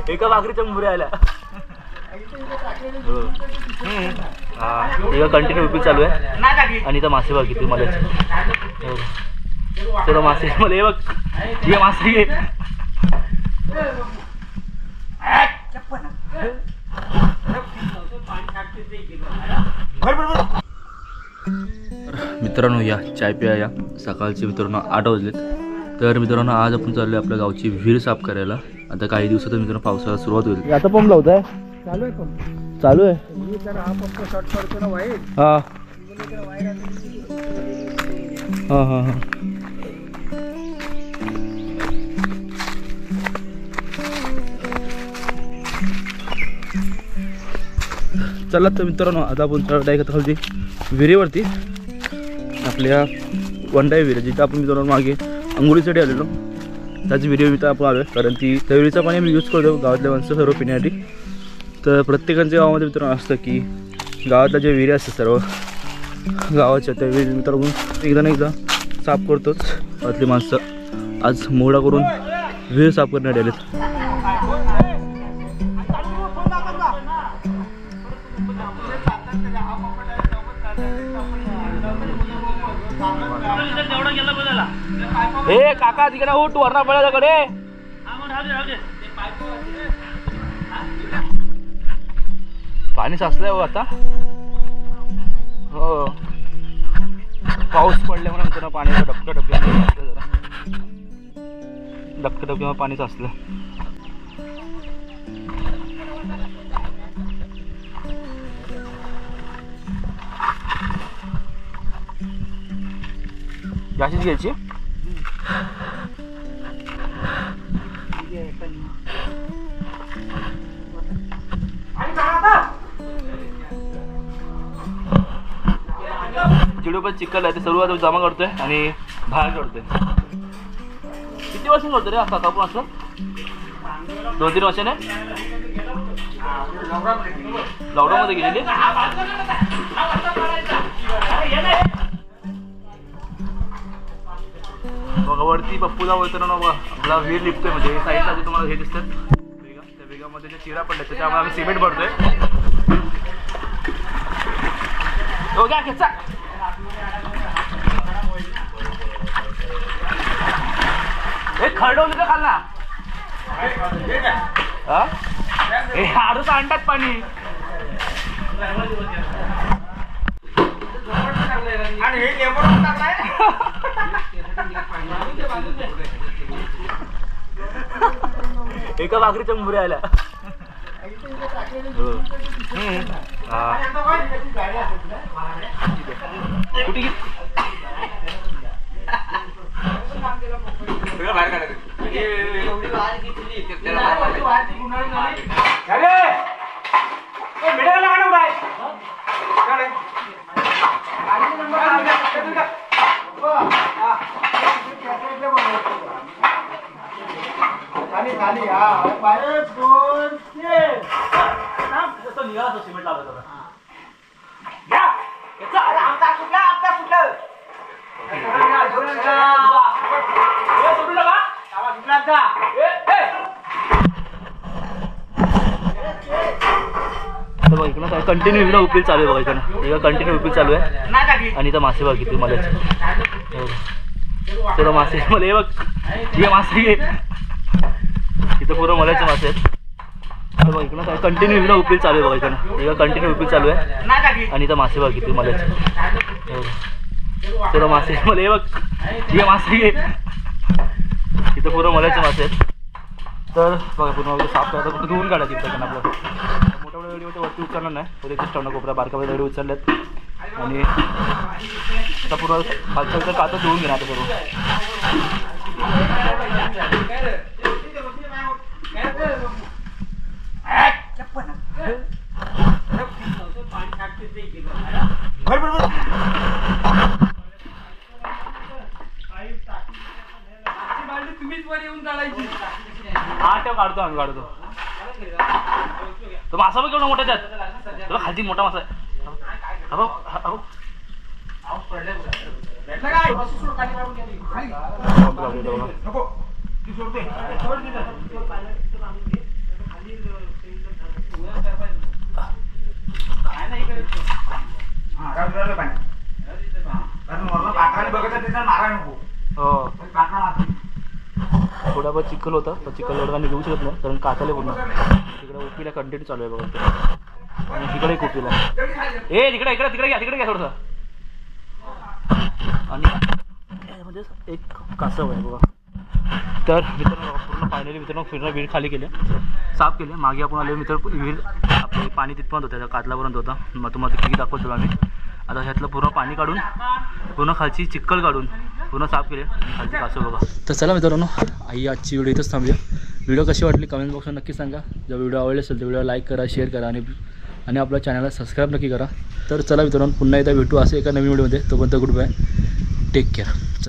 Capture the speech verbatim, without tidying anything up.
एका भाकरीच्या मुऱ्या आल्या. हा कंटिन्यू उपील चालू आहे आणि इथं मासे बघ किती मला चलो मासे मला हे बघ ये मासे घे. मित्रांनो या चाय प्या या सकाळचे मित्रांनो आठ वाजलेत. तर मित्रांनो आज आपण चाललोय आपल्या गावची विहीर साफ करायला. आता काही दिवसात मित्रांनो पावसाळा सुरुवात होईल. आता पंप लावताय चालू आहे पंप चालू आहे. हा हा हा हा चला तर मित्रांनो आता आपण चढ आहे खालती विहिरीवरती आपल्या वंडाई विहीर जिथं आपण मित्रांनो मागे अंघोळीसाठी आलेलो त्याची व्हिडिओ इथं आपण आलो आहे. कारण ती त्या विहिरीचं पाणी आम्ही यूज करतो गावातल्या माणसं सर्व पिण्यासाठी. तर प्रत्येकाच्या गावामध्ये मित्रांनो असतं की गावातल्या जे विहिरी असतात सर्व गावाच्या त्या विहिरी मित्रांनो एकदा ना एकदा साफ करतोच. गावातली माणसं आज मोहडा करून विहीर साफ करण्यात आलेत. ए काका तिकडे उठ वरना पळाकडे पाणी साचलंय हो आता. हो पाऊस पडल्यामुळे नंतर पाणी डबक्या डबक्या जरा डबक्या डबक्या पाणी साचलं. जाशीच घ्यायची चिडू पण चिकल आहे ते सर्व जमा करतोय आणि बाहेर करतोय. किती वर्ष करतो रे आता आपण असं दोन तीन वर्षाने लॉकडाऊन मध्ये गेलेली. बघा वरती पप्पूला वळताना आपला विहीर लिपतोय म्हणजे साईडला जे तुम्हाला हे दिसतात वेगा त्या वेगामध्ये जे चिरा पडल्या त्याच्यामुळे आम्ही सिमेंट भरतोय. हो घ्या खेचा हे खरडवलं का खाल ना हे हाडूच आणतात पाणी आणि हे लेबरून टाकलाय. एका भाकरीच्या मुऱ्या आल्या. कुठे बाहेर काढायचं खाली खाली हा दोन निघाला तो सिमेंट लावला कंटिन्यू इकडं उपील चालू आहे. बघा इकडं कंटिन्यू उपील चालू आहे आणि इथं मासे बघ किती मला चलो मासे मला हे बघ ये मासे घे. इथं पुरं मलाचे मासे आहेत. बघा इकडं कंटिन्यू इकडं उपील चालू आहे. बघा इकडं इकडं कंटिन्यू उपील चालू आहे आणि इथं मासे बघ किती मलाचे चलो मासे मला हे बघ ये मासे घे. इथं पुरं मलाचे मासे आहेत. तर बघा पूर्ण साफ करायचं कुठं धुवून काढायची इथं आपलं मोठ्या मोठ्या व्हिडिओ वरती उचलणार नाही तर एकच ठेवणार कोपऱ्या बारका व्हिडिओ उचललेत आणि आता पूर्ण खालचं कातं धुवून घेणार आता सर्व. हा ठेव काढतो आम्ही काढतो. तो मासा बघ केवढा मोठा त्यात तुला खालती मोठा मासा आहे. पहिला बघ चिखल होता तर चिखल एवढं निघू शकत नाही कारण काचाले पूर्ण तिकडे उपिला कंटिन्यू चालू आहे बघा आणि तिकडे एक उपिला ए तिकडे इकडे तिकडे घ्या तिकडे घ्या थोडंसं आणि यामध्ये एक कासव आहे बघा. तर मित्रांनो पूर्ण फायनली मित्रांनो फिरणं विहीर खाली केले साफ केले. मागे आपण आले मित्र विहीर आपले पाणी तिथपर्यंत होतं त्या कातलापर्यंत होता. मग तुम्हाला किती दाखवतो आम्ही. आता ह्यातलं पूर्ण पाणी काढून पूर्ण खालची चिक्कल काढून पूर्ण साफ केले आणि खालची कासव बघा. तर चला मित्रांनो आई आजची व्हिडिओ इथंच थांबूया. व्हिडिओ कशी वाटली कमेंट बॉक्समध्ये नक्की सांगा. जर व्हिडिओ आवडले असेल तर व्हिडिओ लाईक करा शेअर करा आणि आणि आपल्या चॅनलला सबस्क्राईब नक्की करा. तर चला मित्रांनो पुन्हा एकदा भेटू असे एका नवीन व्हिडिओमध्ये. तोपर्यंत गुड बाय टेक केअर.